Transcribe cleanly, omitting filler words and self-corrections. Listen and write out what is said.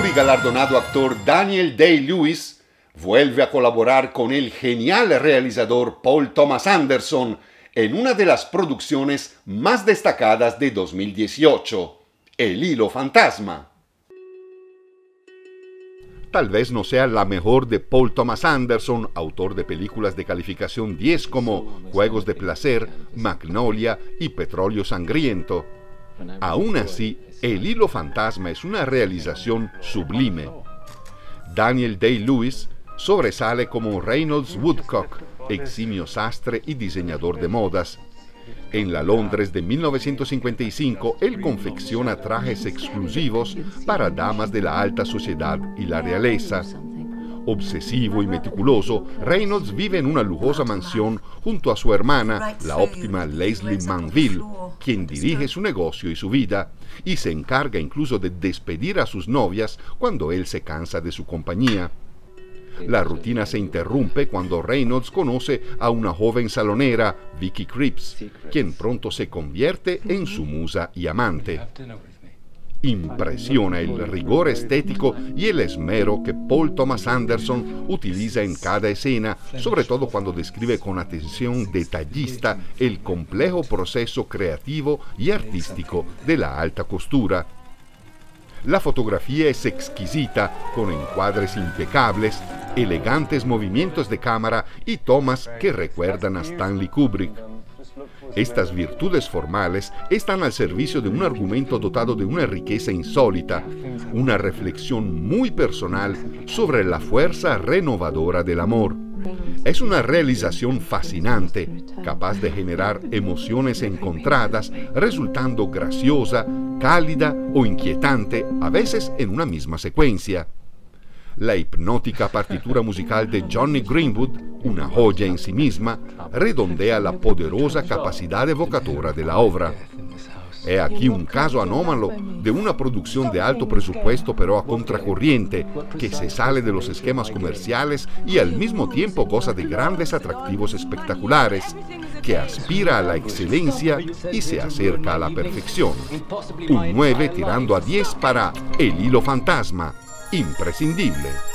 multigalardonado actor Daniel Day-Lewis vuelve a colaborar con el genial realizador Paul Thomas Anderson en una de las producciones más destacadas de 2018, El Hilo Fantasma. Tal vez no sea la mejor de Paul Thomas Anderson, autor de películas de calificación 10 como Juegos de Placer, Magnolia y Petróleo Sangriento. Aún así, El Hilo Fantasma es una realización sublime. Daniel Day-Lewis sobresale como Reynolds Woodcock, eximio sastre y diseñador de modas. En la Londres de 1955, él confecciona trajes exclusivos para damas de la alta sociedad y la realeza. Obsesivo y meticuloso, Reynolds vive en una lujosa mansión junto a su hermana, la óptima Leslie Manville, quien dirige su negocio y su vida, y se encarga incluso de despedir a sus novias cuando él se cansa de su compañía. La rutina se interrumpe cuando Reynolds conoce a una joven salonera, Vicky Krieps, quien pronto se convierte en su musa y amante. Impresiona el rigor estético y el esmero que Paul Thomas Anderson utiliza en cada escena, sobre todo cuando describe con atención detallista el complejo proceso creativo y artístico de la alta costura. La fotografía es exquisita, con encuadres impecables, elegantes movimientos de cámara y tomas que recuerdan a Stanley Kubrick. Estas virtudes formales están al servicio de un argumento dotado de una riqueza insólita, una reflexión muy personal sobre la fuerza renovadora del amor. Es una realización fascinante, capaz de generar emociones encontradas, resultando graciosa, cálida o inquietante, a veces en una misma secuencia. La hipnótica partitura musical de Jonny Greenwood, una joya en sí misma, redondea la poderosa capacidad evocadora de la obra. He aquí un caso anómalo de una producción de alto presupuesto pero a contracorriente, que se sale de los esquemas comerciales y al mismo tiempo goza de grandes atractivos espectaculares, que aspira a la excelencia y se acerca a la perfección. Un 9 tirando a 10 para El Hilo Fantasma, imprescindible.